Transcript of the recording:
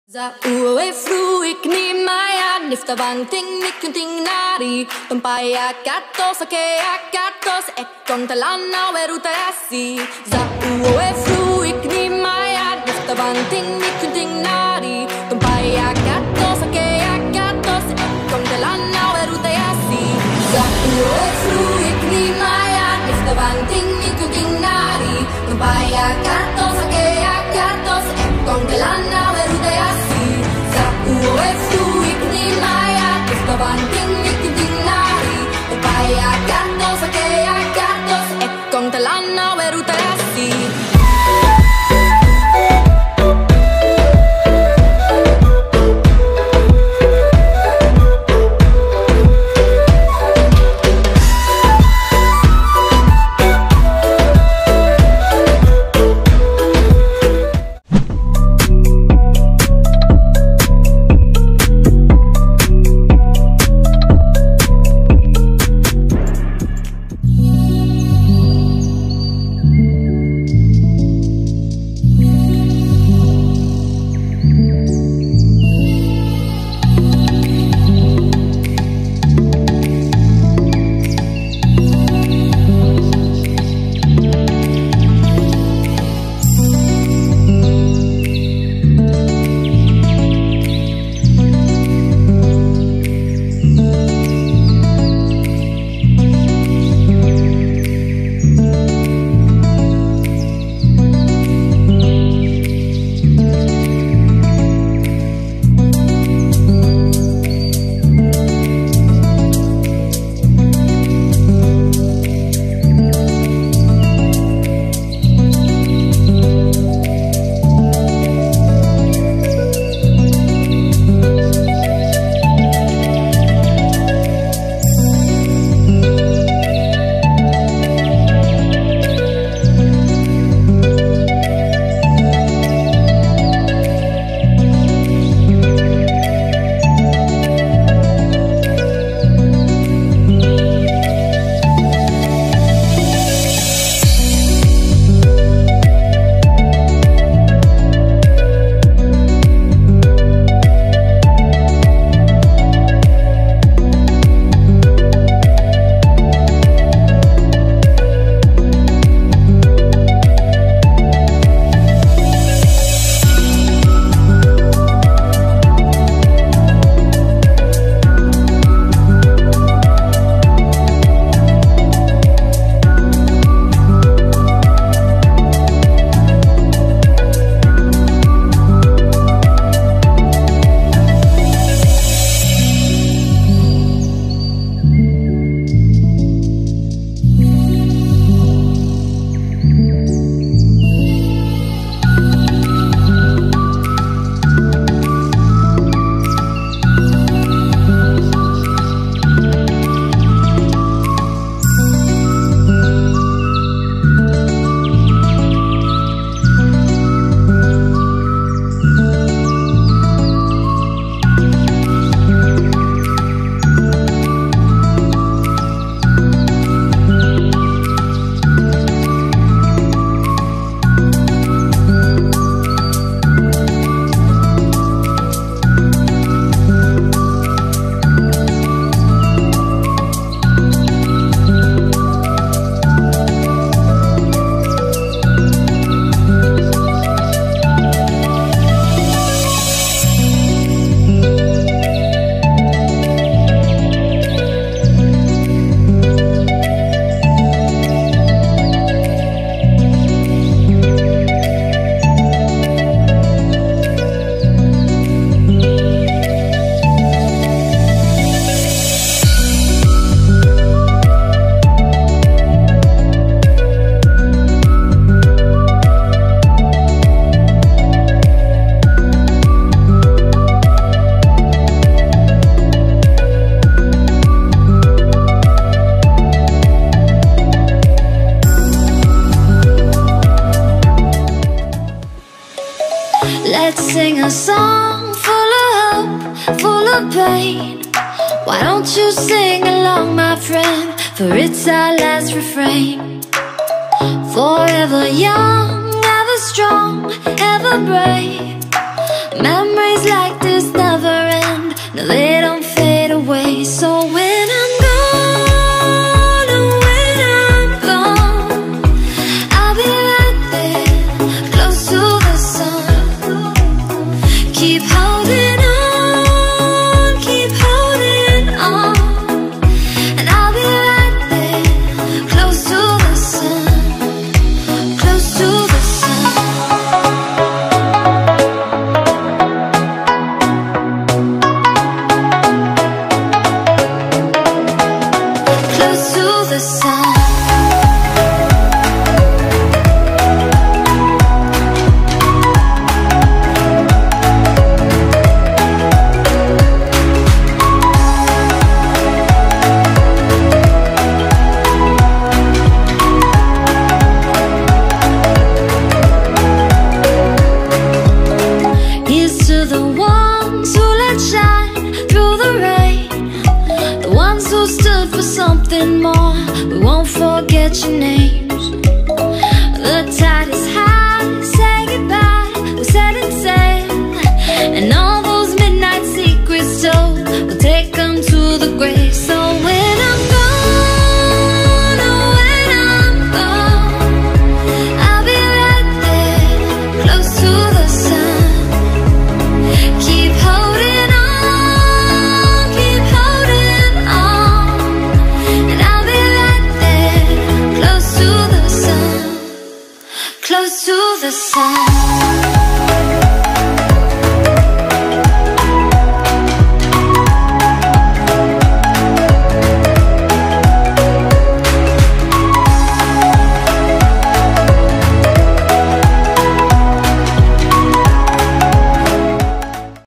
Za ue fruik ni maya nifta banting nikunting nari Tumpaya katos ake akatos ekong talana weruta yasi Za ue fruik ni maya nifta banting nikunting nari Tumpaya katos ake akatos ekong talana weruta yasi Za ue fruik ni maya nifta banting nikunting nari Tumpaya katos ake akatos ekong talana weruta yasi Ue fruik ni maya nifta banting nikunting nari Tumpaya katos ake akatos ekong talana weruta yasi Let's sing a song full of hope, full of pain. Why don't you sing along, my friend? For it's our last refrain. Forever young, ever strong, ever brave. Memories Keep holding on, keep holding on, and I'll be right there, close to the sun, close to the sun. Close to the sun. Something more, we won't forget your name.